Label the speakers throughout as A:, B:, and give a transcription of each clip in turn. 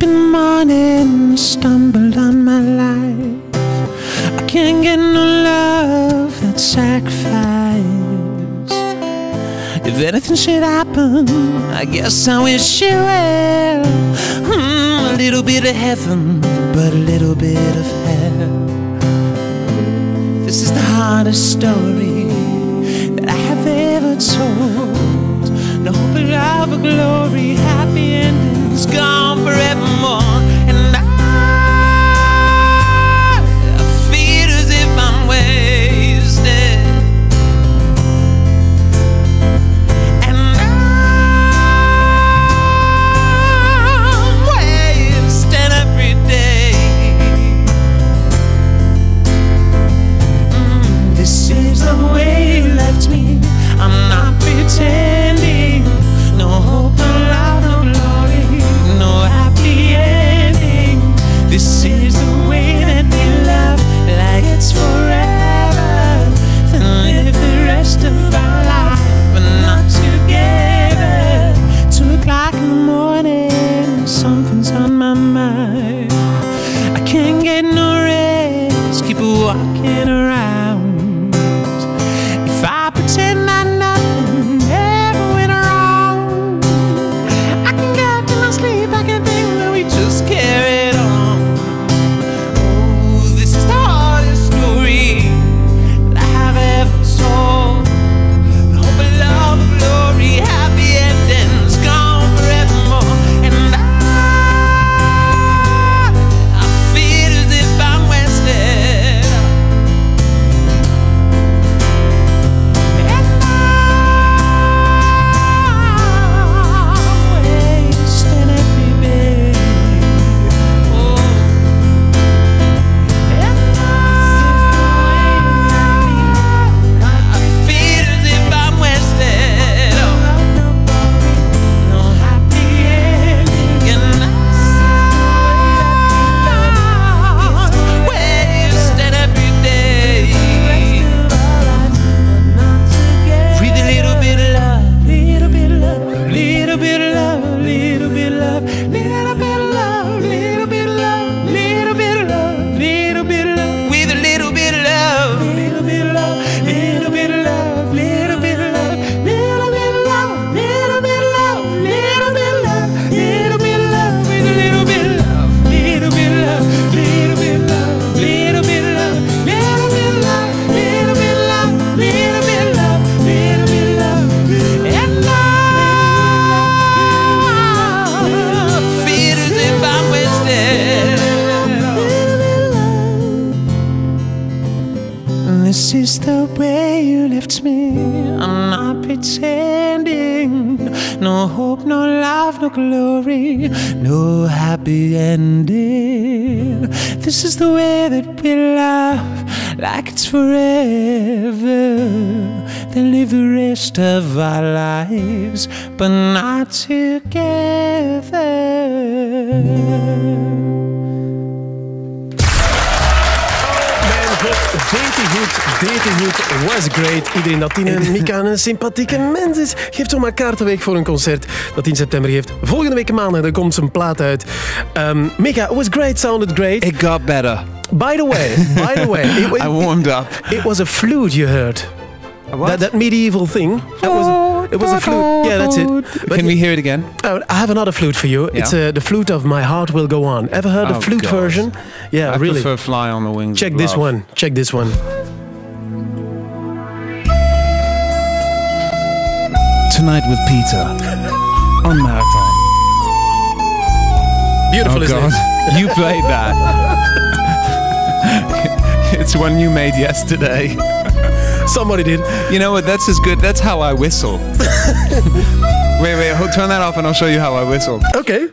A: in the morning, stumbled on my life. I can't get no love, that sacrifice. If anything should happen, I guess I wish you well. A little bit of heaven, but a little bit of hell. This is the hardest story that I have ever told. No hope of love or glory, happy endings gone forevermore. And I feel as if I'm wasted. And I'm wasting every day. This is the way you left me. I'm not pretending. No hope, no love, no glory, no happy ending. This is the way that we love, like it's forever. Then live the rest of our life, but not together. 2 o'clock in the morning, something's on my mind. I can't get no rest, keep walking around. If I pretend that nothing ever went wrong, I can get to my sleep, I can think that we just carried on. Oh, this is the hardest story that I have ever told. The hope of love, of glory, happy endings gone forevermore. And I feel as if I'm wasted. And I'm wasting every day. Oh. And I feel as if I'm wasted. Oh. No happy ending. And I'm wasting every day. Breathe a little bit of love, little bit of love, little bit of love, little bit of love, little bit of love, little bit of love, little bit of love, little bit of love, with a little bit of love, little bit of love, little bit of love, little bit of love, little bit of love, little bit of love, little bit of love, little bit of love, with a little bit of love, little bit of love, little bit of love, little bit of love, little bit of love, little bit of love, little bit of love, little bit of love, and I feel as if I'm wasted. This is the way you left me. I'm not pretending. No hope, no love, no glory, no happy ending. This is the way that we love, like it's forever. Then live the rest of our lives, but not together.
B: Deed goed, was great. Iedereen dat Tine en Mika een sympathieke mens is, geeft zomaar kaarten weg voor een concert dat 10 september geeft. Volgende week maandag, dan komt zijn plaat uit. Mika, it was great, sounded great.
C: It got better.
B: By the way,
C: I warmed up.
B: It was a flute you heard.
C: A what?
B: That medieval thing. It was a flute. Yeah, that's it. But
C: Can we hear it again?
B: I have another flute for you.
C: Yeah.
B: It's the flute of My Heart Will Go On. Ever heard the flute
C: God.
B: version? Yeah,
C: I
B: really.
C: prefer Fly on the Wings
B: Check
C: of
B: this
C: Love.
B: one. Check this one.
C: Tonight with Peter on Marathon.
B: Beautiful, isn't
C: God.
B: it?
C: You played that. It's one you made yesterday.
B: Somebody did.
C: You know what? That's as good. That's how I whistle. Wait. Turn that off and I'll show you how I whistle.
B: Okay.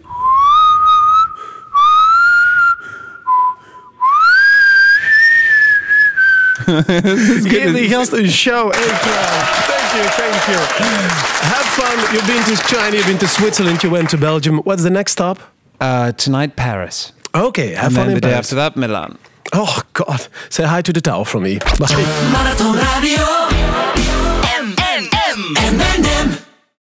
B: Geef die gast een show. Echt waar. Thank you. Have fun. You've been to China, you've been to Switzerland, you went to Belgium. What's the next stop?
C: Tonight, Paris.
B: Okay, have
C: And
B: fun
C: then
B: in
C: the day
B: Paris.
C: after that, Milan.
B: Oh God, say hi to the towel from me. Bye.
A: Marathon Radio.